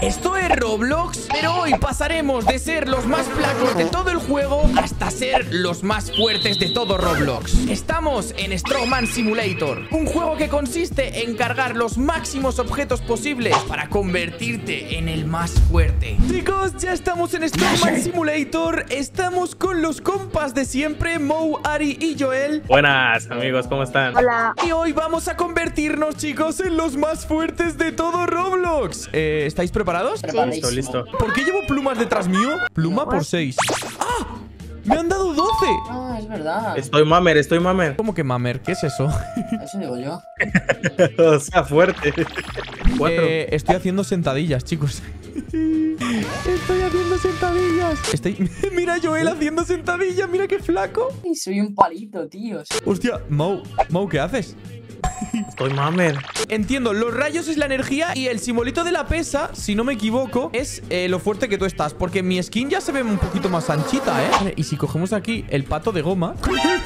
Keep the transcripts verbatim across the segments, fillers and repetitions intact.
Esto es Roblox, pero hoy pasaremos de ser los más flacos de todo el juego hasta ser los más fuertes de todo Roblox. Estamos en Strongman Simulator, un juego que consiste en cargar los máximos objetos posibles para convertirte en el más fuerte. Chicos, ya estamos en Strongman Simulator. Estamos con los compas de siempre, Mo, Ari y Joel. Buenas, amigos, ¿cómo están? Hola. Y hoy vamos a convertirnos, chicos, en los más fuertes de todo Roblox. eh, ¿Estáis preparados? Listo, listo. ¿Por qué llevo plumas detrás mío? Pluma por seis. ¡Ah! ¡Me han dado doce! Ah, es verdad. Estoy mamer, estoy mamer. ¿Cómo que mamer? ¿Qué es eso? Eso digo yo. O sea, fuerte. Cuatro. Eh, estoy haciendo sentadillas, chicos. Estoy haciendo sentadillas. Estoy... Mira a Joel haciendo sentadillas. Mira qué flaco. Y soy un palito, tío. Hostia, Mau, Mau, ¿qué haces? Estoy mamer. Entiendo, los rayos es la energía y el simbolito de la pesa, si no me equivoco, es eh, lo fuerte que tú estás. Porque mi skin ya se ve un poquito más anchita, ¿eh? Vale, y si cogemos aquí el pato de goma.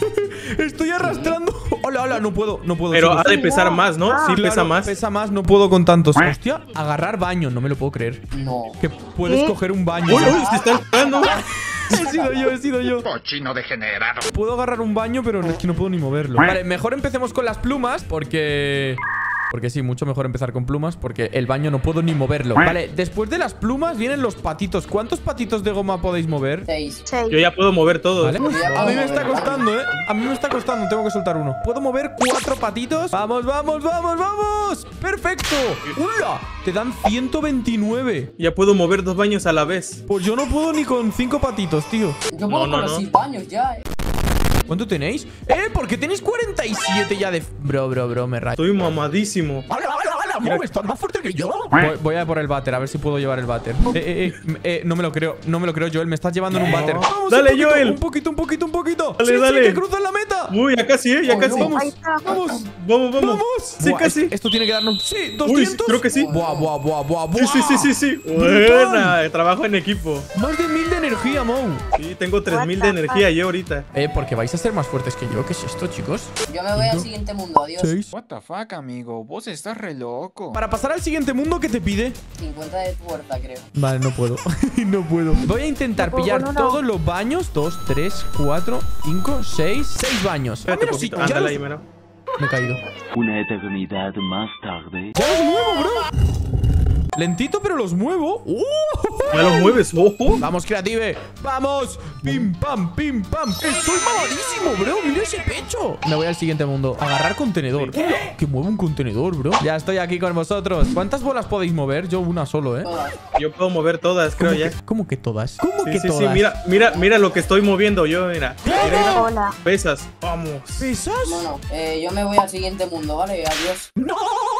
Estoy arrastrando. Hola, hola, no puedo, no puedo. Pero chicos. ha de pesar más, ¿no? Sí, Claro, pesa más. Pesa más, no puedo con tantos. Hostia, agarrar baño, no me lo puedo creer. No. Que puedes coger un baño. ¡Uy, uy! ¡Se está entrando! He sido yo, he sido yo. Cochino degenerado. Puedo agarrar un baño, pero es que no puedo ni moverlo. Vale, mejor empecemos con las plumas, porque... Porque sí, mucho mejor empezar con plumas, porque el baño no puedo ni moverlo. Vale, después de las plumas vienen los patitos. ¿Cuántos patitos de goma podéis mover? Seis. Seis. Yo ya puedo mover todo. ¿Vale? Yo ya A puedo mí me está mover, costando, ¿eh? A mí me está costando, tengo que soltar uno. Puedo mover cuatro patitos. ¡Vamos, vamos, vamos, vamos! ¡Perfecto! ¡Hola! Te dan ciento veintinueve. Ya puedo mover dos baños a la vez. Pues yo no puedo ni con cinco patitos, tío. Yo puedo No, no, con los no. seis baños ya, eh. ¿Cuánto tenéis? ¡Eh! Porque tenéis cuarenta y siete ya de... Bro, bro, bro, me rayo. Estoy mamadísimo. ¡Hola, hola, hola! Mo, estás más fuerte que yo. Voy, voy a por el váter, a ver si puedo llevar el váter. Eh, eh, eh, eh, no me lo creo, no me lo creo, Joel. Me estás llevando en un váter. Vamos, Dale, un poquito, Joel. Un poquito, un poquito, un poquito. Dale, sí, dale. Sí, que cruzan la meta. Uy, ya casi, ¿eh? Ya Oh, casi. no. Vamos, Ahí está. vamos. Vamos, vamos. ¡Vamos! Sí, Buah, casi. Esto tiene que darnos... Sí, Uy, doscientos. creo que sí. Buah, buah, buah, buah, buah. Sí, sí, sí, sí, sí. Brutal. Buena. Trabajo en equipo. Más de mil de energía, Mo. Sí, tengo tres mil de energía yo ahorita. Eh, porque vais a ser más fuertes que yo. ¿Qué es esto, chicos? Yo me voy al siguiente mundo, adiós. Seis. What the fuck, amigo. Vos estás re loco. Para pasar al siguiente mundo, ¿qué te pide? cincuenta de fuerza, creo. Vale, no puedo. No puedo. Voy a intentar No puedo pillar con uno. todos los baños. Dos, tres, cuatro, cinco, seis. Seis baños. Ah, Espérate mira, un sí, poquito. ya Ándale los- ahí, mira. Me he caído. Una eternidad más tarde. ¡Ya los muevo, bro! Lentito, pero los muevo. ¡Uh! Ya lo mueves, ojo. Vamos, Creative. ¡Vamos! ¡Pim, pam, pim, pam! ¡Estoy mamadísimo, bro! ¡Mira ese pecho! Me voy al siguiente mundo. Agarrar contenedor. ¡Hola! Que mueve un contenedor, bro. Ya estoy aquí con vosotros. ¿Cuántas bolas podéis mover? Yo una solo, ¿eh? Todas. Yo puedo mover todas, creo ¿Cómo ya. que, ¿Cómo que todas? ¿Cómo Sí, que sí, todas? sí. Mira, mira, mira lo que estoy moviendo yo, mira. Mira, mira. Hola. Pesas. Vamos. ¿Pesas? Bueno, eh, yo me voy al siguiente mundo, ¿vale? Adiós. ¡No!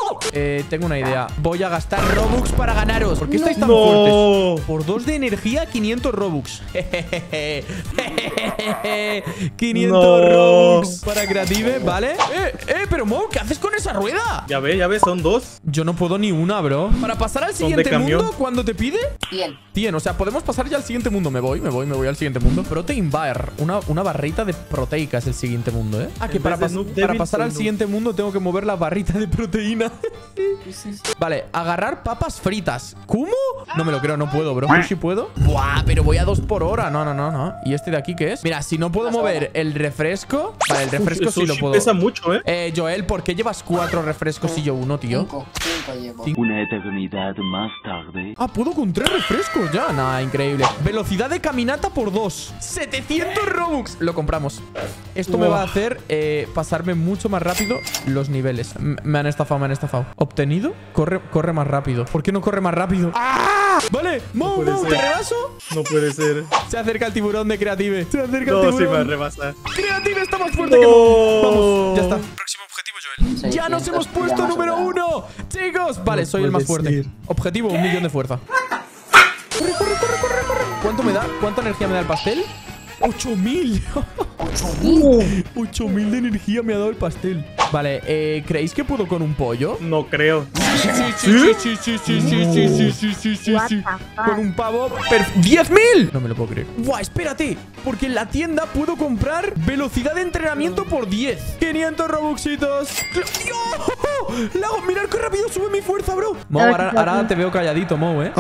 Eh, tengo una idea. Voy a gastar Robux para ganaros. ¿Por qué estáis tan No. fuertes? Por dos de energía, quinientos Robux. quinientos No. Robux para Creative, ¿vale? Eh, eh, pero Mo, ¿qué haces con esa rueda? Ya ves, ya ves, son dos. Yo no puedo ni una, bro. Para pasar al Son de siguiente camión. mundo, ¿cuándo te pide? Bien. cien, o sea, podemos pasar ya al siguiente mundo. Me voy, me voy, me voy al siguiente mundo. Protein Bar, una, una barrita de proteica es el siguiente mundo, ¿eh? Ah, que En para, vez de pas- Noob para Devil, pasar soy al Noob. siguiente mundo tengo que mover la barrita de proteína. Sí, sí, sí. Vale, agarrar papas fritas. ¿Cómo? No me lo creo, no puedo, bro. ¿Sí puedo? Buah, pero voy a dos por hora. No, no, no, no. ¿Y este de aquí qué es? Mira, si no puedo mover el refresco. Vale, el refresco Uf, sí el lo sushi puedo. pesa mucho, ¿eh? Eh, Joel, ¿por qué llevas cuatro refrescos y yo uno, tío? Cinco. Cinco llevo. Cinco. Una eternidad más tarde. Ah, puedo con tres refrescos ya. Nah, increíble. Velocidad de caminata por dos. setecientos Robux. Lo compramos. Esto me va a hacer eh, pasarme mucho más rápido los niveles. M- me han estafado, me han estafado. ¿Obtenido? Corre, corre más rápido. ¿Por qué no corre más rápido? ¡Ah! Vale, Mo, puede Mo, ser. ¿te rebaso? No puede ser. Se acerca el tiburón de Creative. Se acerca No, el sí me tiburón. rebasa. Creative está más fuerte No. que Mo. Vamos, ya está. Próximo objetivo, Joel. Ya nos seiscientos, hemos ya puesto más número o menos. uno. Chicos, vale, No soy el más puede fuerte. ser. Objetivo, un millón de fuerza. Corre, corre, corre, corre, corre. ¿Cuánto me da? ¿Cuánta energía me da el pastel? ocho mil. Ocho mil. ocho mil de energía me ha dado el pastel. Vale, eh, ¿creéis que puedo con un pollo? No creo. Sí, sí, sí, sí, sí, sí, sí, sí, sí, sí, sí, sí, What sí. the fuck? Con un pavo. per- ¡diez mil! No me lo puedo creer. ¡Buah, espérate! Porque en la tienda puedo comprar velocidad de entrenamiento por diez. quinientos robuxitos. ¡Dios! ¡Oh! Lago, mirad qué rápido sube mi fuerza, bro. Mo, ahora, ahora te veo calladito, Mo, ¿eh?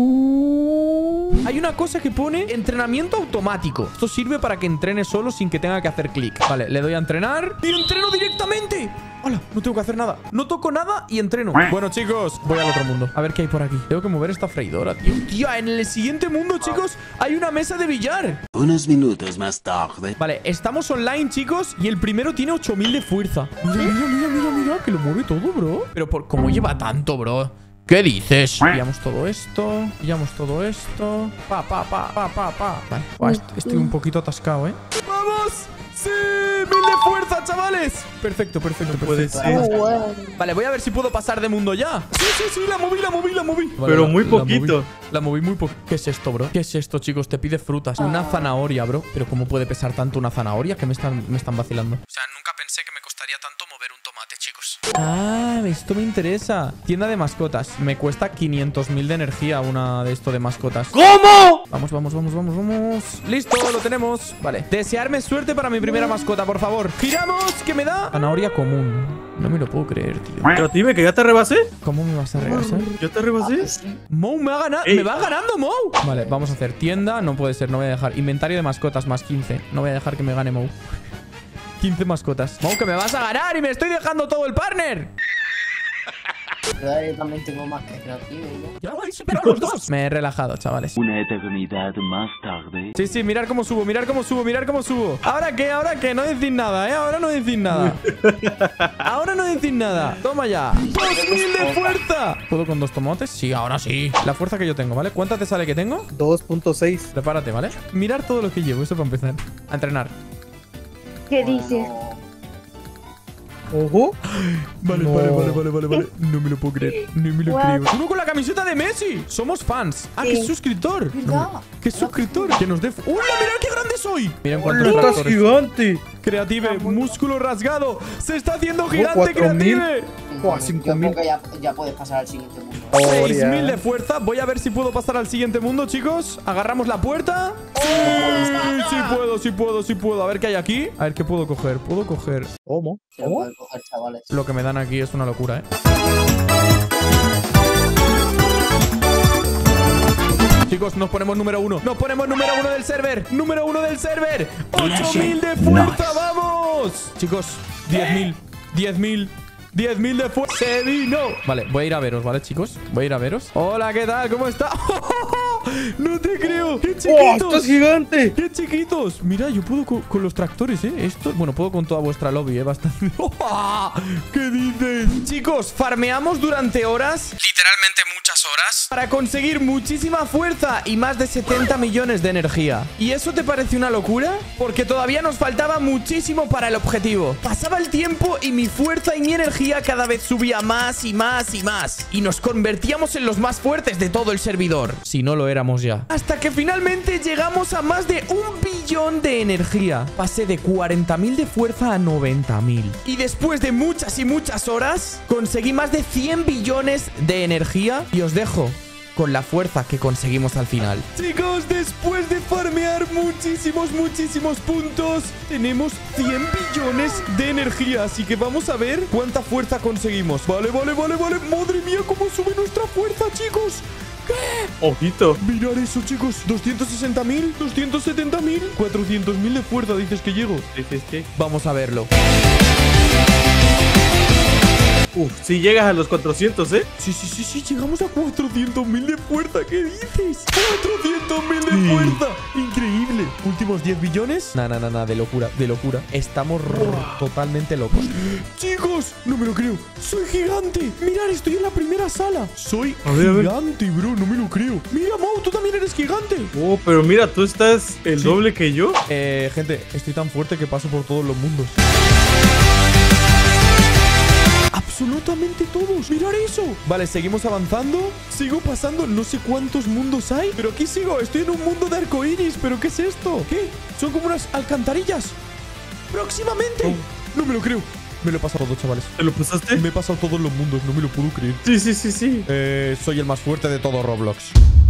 Hay una cosa que pone entrenamiento automático. Esto sirve para que entrene solo sin que tenga que hacer clic. Vale, le doy a entrenar y entreno directamente. ¡Hola! No tengo que hacer nada. No toco nada y entreno. Bueno, chicos, voy al otro mundo. A ver qué hay por aquí. Tengo que mover esta freidora, tío. Tía, en el siguiente mundo, chicos, hay una mesa de billar. Unos minutos más tarde. Vale, estamos online, chicos, y el primero tiene ocho mil de fuerza. Mira, mira, mira, mira, mira, que lo mueve todo, bro. Pero por cómo lleva tanto, bro. ¿Qué dices? Pillamos todo esto. Pillamos todo esto. Pa, pa, pa, pa, pa, pa. Vale. Buah, est- estoy un poquito atascado, ¿eh? ¡Vamos! ¡Sí! ¡Mil de fuerza, chavales! Perfecto, perfecto, No puede perfecto. ser. Vale, voy a ver si puedo pasar de mundo ya. Sí, sí, sí, la moví, la moví, la moví. Vale, Pero la- muy la poquito. moví. La moví muy poco. ¿Qué es esto, bro? ¿Qué es esto, chicos? Te pide frutas. Una zanahoria, bro. Pero ¿cómo puede pesar tanto una zanahoria? Que me están, me están vacilando. O sea, nunca pensé que me costaría tanto mover un tomate, chicos. Ah, esto me interesa. Tienda de mascotas. Me cuesta quinientos mil de energía una de esto de mascotas. ¿Cómo? Vamos, vamos, vamos, vamos, vamos. Listo, lo tenemos. Vale. Desearme suerte para mi primera mascota, por favor. ¡Giramos! ¿Qué me da? Zanahoria común. No me lo puedo creer, tío. Pero dime que ya te rebasé. ¿Cómo me vas a regresar? ¿Ya te Ah, rebasé? pues sí. Mo me, ha ganado, Ey. me va ganando, Mo. Vale, vamos a hacer tienda. No puede ser, no voy a dejar. Inventario de mascotas más quince. No voy a dejar que me gane Mo. quince mascotas. Mo, que me vas a ganar y me estoy dejando todo el partner. Pero yo también tengo más que creativo, ¿no? Pero los dos. Me he relajado, chavales. Una eternidad más tarde. Sí, sí, mirar cómo subo, mirar cómo subo, mirar cómo subo. ¿Ahora qué? ¿Ahora qué? No decís nada, ¿eh? Ahora no decís nada. Ahora no decís nada. Toma ya. ¡dos mil de fuerza! ¿Puedo con dos tomates? Sí, ahora sí. La fuerza que yo tengo, ¿vale? ¿Cuánta te sale que tengo? dos punto seis. Prepárate, ¿vale? Mirar todo lo que llevo, eso para empezar. A entrenar. ¿Qué dices? No. Ojo. Vale, No. vale, vale, vale, vale, vale. No me lo puedo creer. No me lo What? creo. Uno con la camiseta de Messi. Somos fans. Ah, Sí. que es suscriptor. ¿Verdad? Que es suscriptor. Que nos dé. ¡Uy, mirad qué grande soy! Miren cuántos ¡Estás tractores. gigante! Creative, músculo rasgado. Se está haciendo Oh, gigante, cuatro mil. Creative. Buah, Yo cinco creo mil. que ya, ya puedes pasar al siguiente mundo. seis mil de fuerza. Voy a ver si puedo pasar al siguiente mundo, chicos. Agarramos la puerta. Sí, sí puedo, sí puedo, sí puedo. A ver qué hay aquí. A ver qué puedo coger. Puedo coger. ¿Cómo? Se lo pueden coger, chavales. Lo que me dan aquí es una locura, ¿eh? Chicos, nos ponemos número uno. Nos ponemos número uno del server. Número uno del server. ocho mil de fuerza, vamos. Chicos, diez mil. diez mil. diez mil de fuerza. Se vino. Vale, voy a ir a veros, ¿vale, chicos? Voy a ir a veros. Hola, ¿qué tal? ¿Cómo está? No te creo. ¡Qué ¡Oh, chiquitos! estás gigante! ¡Qué chiquitos! Mira, yo puedo co- con los tractores, ¿eh? Esto, bueno, puedo con toda vuestra lobby, ¿eh? Bastante. ¿Qué dices? Chicos, farmeamos durante horas, literalmente muchas horas, para conseguir muchísima fuerza y más de setenta millones de energía. ¿Y eso te parece una locura? Porque todavía nos faltaba muchísimo para el objetivo. Pasaba el tiempo y mi fuerza y mi energía cada vez subía más y más y más. Y nos convertíamos en los más fuertes de todo el servidor. Si no lo éramos ya. Hasta que finalmente llegamos a más de un billón de energía. Pasé de cuarenta mil de fuerza a noventa mil. Y después de muchas y muchas horas, conseguí más de cien billones de energía. Y os dejo con la fuerza que conseguimos al final. Chicos, después de farmear muchísimos, muchísimos puntos, tenemos cien billones de energía. Así que vamos a ver cuánta fuerza conseguimos. Vale, vale, vale, vale. Madre mía, cómo sube nuestra fuerza, chicos. Ojito. Mirad eso, chicos. doscientos sesenta mil, doscientos setenta mil, cuatrocientos mil de fuerza, dices que llego. Sí, sí, sí. Vamos a verlo. Uf, si llegas a los cuatrocientos, ¿eh? Sí, sí, sí, sí, llegamos a cuatrocientos mil de fuerza. ¿Qué dices? cuatrocientos mil de Sí. fuerza. Increíble. Últimos diez billones. Nah, nah, nah, nah, de locura, de locura. Estamos r- totalmente locos. Chicos, no me lo creo. Soy gigante. Mirad, estoy en la primera sala. Soy A ver, a ver. gigante, bro. No me lo creo. Mira, Mau, tú también eres gigante. Oh, pero mira, tú estás el Sí. doble que yo. Eh, gente, estoy tan fuerte que paso por todos los mundos. Absolutamente todos. Mirad eso. Vale, seguimos avanzando. Sigo pasando, no sé cuántos mundos hay, pero aquí sigo. Estoy en un mundo de arcoíris. ¿Pero qué es esto? ¿Qué? Son como unas alcantarillas. Próximamente. No me lo creo. Me lo he pasado todo, chavales. ¿Te lo pasaste? Me he pasado todos los mundos. No me lo puedo creer. Sí, sí, sí, sí. Eh, soy el más fuerte de todo Roblox.